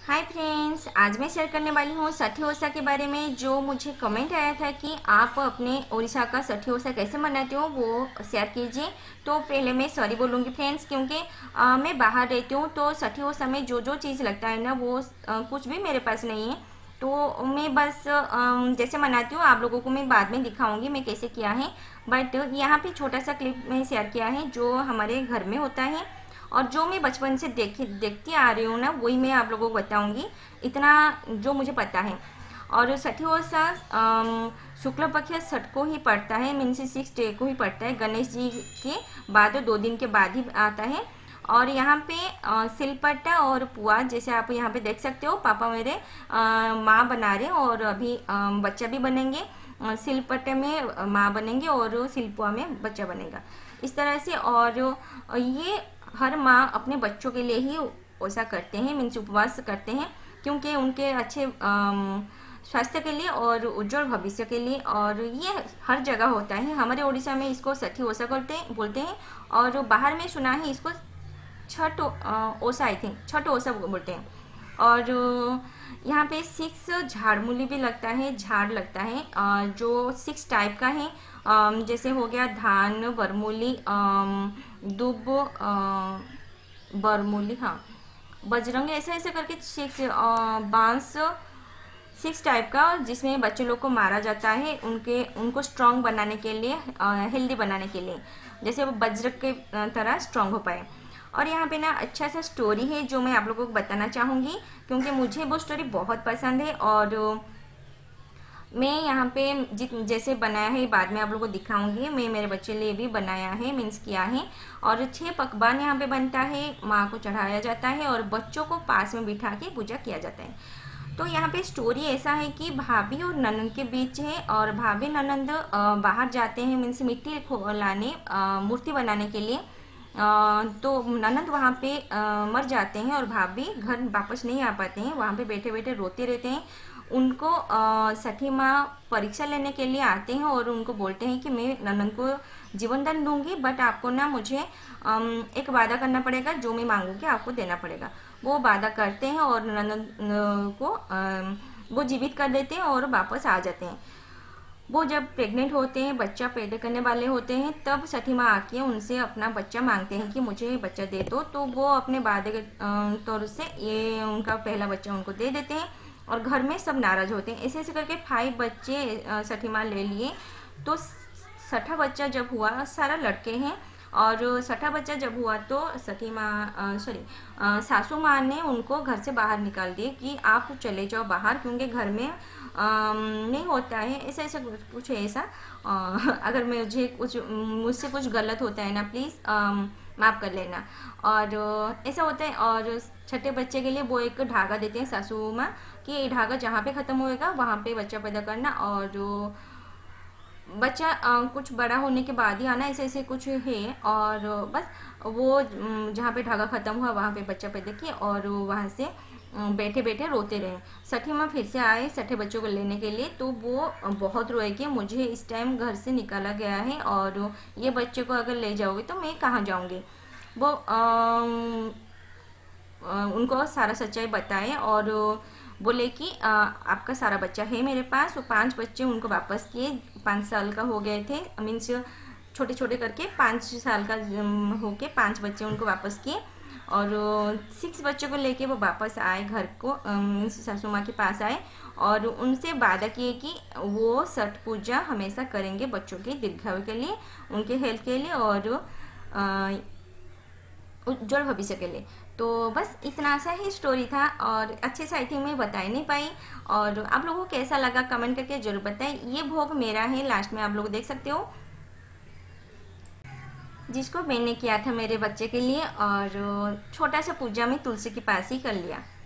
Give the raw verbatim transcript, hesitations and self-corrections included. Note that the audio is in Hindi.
हाय फ्रेंड्स, आज मैं शेयर करने वाली हूँ सठी ओसा के बारे में। जो मुझे कमेंट आया था कि आप अपने उड़ीसा का सठी ओसा कैसे मनाते हो वो शेयर कीजिए। तो पहले मैं सॉरी बोलूँगी फ्रेंड्स, क्योंकि आ, मैं बाहर रहती हूँ तो सठी ओसा में जो जो चीज़ लगता है ना वो आ, कुछ भी मेरे पास नहीं है। तो मैं बस आ, जैसे मनाती हूँ आप लोगों को मैं बाद में दिखाऊँगी मैं कैसे किया है। बट यहाँ पे छोटा सा क्लिप मैं शेयर किया है जो हमारे घर में होता है और जो मैं बचपन से देख देखती आ रही हूँ ना वही मैं आप लोगों को बताऊंगी, इतना जो मुझे पता है। और सठी ओसा शुक्ल पक्ष छठ को ही पड़ता है, मीन्स सिक्स डे को ही पड़ता है। गणेश जी के बाद दो दिन के बाद ही आता है। और यहाँ पे सिलपट्टा और पुआ जैसे आप यहाँ पे देख सकते हो, पापा मेरे माँ बना रहे हैं और अभी आ, बच्चा भी बनेंगे। सिलपट्टे में माँ बनेंगे और सिलपुआ में बच्चा बनेगा, इस तरह से। और ये हर माँ अपने बच्चों के लिए ही ओसा करते हैं, मीन्स उपवास करते हैं, क्योंकि उनके अच्छे स्वास्थ्य के लिए और उज्जवल भविष्य के लिए। और ये हर जगह होता है। हमारे उड़ीसा में इसको सठी ओसा बोलते बोलते हैं और बाहर में सुना है इसको छठ ओसा, आई थिंक छठ ओसा बोलते हैं। और यहाँ पे सिक्स झाड़मूली भी लगता है, झाड़ लगता है जो सिक्स टाइप का है। जैसे हो गया धान, बरमूली, दुब, बरमूली, हाँ बजरंग, ऐसे ऐसे करके सिक्स बांस सिक्स टाइप का, जिसमें बच्चे लोग को मारा जाता है उनके उनको स्ट्रॉन्ग बनाने के लिए, हेल्दी बनाने के लिए, जैसे वो वज्र के तरह स्ट्रॉन्ग हो पाए। और यहाँ पे ना अच्छा सा स्टोरी है जो मैं आप लोगों को बताना चाहूँगी, क्योंकि मुझे वो स्टोरी बहुत पसंद है। और मैं यहाँ पे जित जैसे बनाया है बाद में आप लोगों को दिखाऊंगी। मैं मेरे बच्चे लिए भी बनाया है, मीन्स किया है। और छह पकवान यहाँ पे बनता है, माँ को चढ़ाया जाता है और बच्चों को पास में बिठा के पूजा किया जाता है। तो यहाँ पे स्टोरी ऐसा है कि भाभी और ननंद के बीच है, और भाभी ननंद बाहर जाते हैं, मीन्स मिट्टी लाने, मूर्ति बनाने के लिए। आ, तो ननंद वहाँ पे आ, मर जाते हैं और भाभी घर वापस नहीं आ पाते हैं, वहाँ पे बैठे बैठे रोते रहते हैं। उनको सखी माँ परीक्षा लेने के लिए आते हैं और उनको बोलते हैं कि मैं ननंद को जीवन दान दूंगी, बट आपको ना मुझे एक वादा करना पड़ेगा, जो मैं मांगूंगी आपको देना पड़ेगा। वो वादा करते हैं और ननंद को वो जीवित कर देते हैं और वापस आ जाते हैं। वो जब प्रेग्नेंट होते हैं, बच्चा पैदा करने वाले होते हैं, तब सठी माँ आके उनसे अपना बच्चा मांगते हैं कि मुझे बच्चा दे दो। तो वो अपने वादे के तौर से ये उनका पहला बच्चा उनको दे देते हैं और घर में सब नाराज होते हैं। ऐसे ऐसे करके फाइव बच्चे सठी माँ ले लिए। तो छठा बच्चा जब हुआ, सारा लड़के हैं, और छठा बच्चा जब हुआ तो सठी माँ सॉरी सासू माँ ने उनको घर से बाहर निकाल दिए कि आप चले जाओ बाहर, क्योंकि घर में आ, नहीं होता है। ऐसा ऐसा कुछ ऐसा आ, अगर मुझे कुछ मुझसे कुछ गलत होता है ना, प्लीज़ माफ़ कर लेना। और ऐसा होता है। और छठे बच्चे के लिए वो एक धागा देते हैं सासू माँ कि ये धागा जहाँ पे ख़त्म होएगा वहाँ पे बच्चा पैदा करना, और जो बच्चा आ, कुछ बड़ा होने के बाद ही आना, ऐसे ऐसे कुछ है। और बस वो जहाँ पे धागा ख़त्म हुआ वहाँ पे बच्चा पैदा किया और वहाँ से बैठे बैठे रोते रहे। सठी माँ फिर से आए छठे बच्चों को लेने के लिए, तो वो बहुत रोए कि मुझे इस टाइम घर से निकाला गया है और ये बच्चे को अगर ले जाओगे तो मैं कहाँ जाऊँगी। वो आ, उनको सारा सच्चाई बताए और बोले कि आ, आपका सारा बच्चा है मेरे पास। वो पांच बच्चे उनको वापस किए, पाँच साल का हो गए थे, मीन्स छोटे छोटे करके पाँच साल का होके पांच बच्चे उनको वापस किए। और सिक्स बच्चों को लेके वो वापस आए घर को, मीन्स सासू माँ के पास आए और उनसे वादा किए कि वो छठ पूजा हमेशा करेंगे बच्चों के दीर्घायु के लिए, उनके हेल्थ के लिए और उज्जवल भविष्य के लिए। तो बस इतना सा ही स्टोरी था और अच्छे से आई थिंक मैं बता ही नहीं पाई। और आप लोगों को कैसा लगा कमेंट करके जरूर बताएं। ये भोग मेरा है, लास्ट में आप लोग देख सकते हो, जिसको मैंने किया था मेरे बच्चे के लिए। और छोटा सा पूजा में तुलसी के पास ही कर लिया।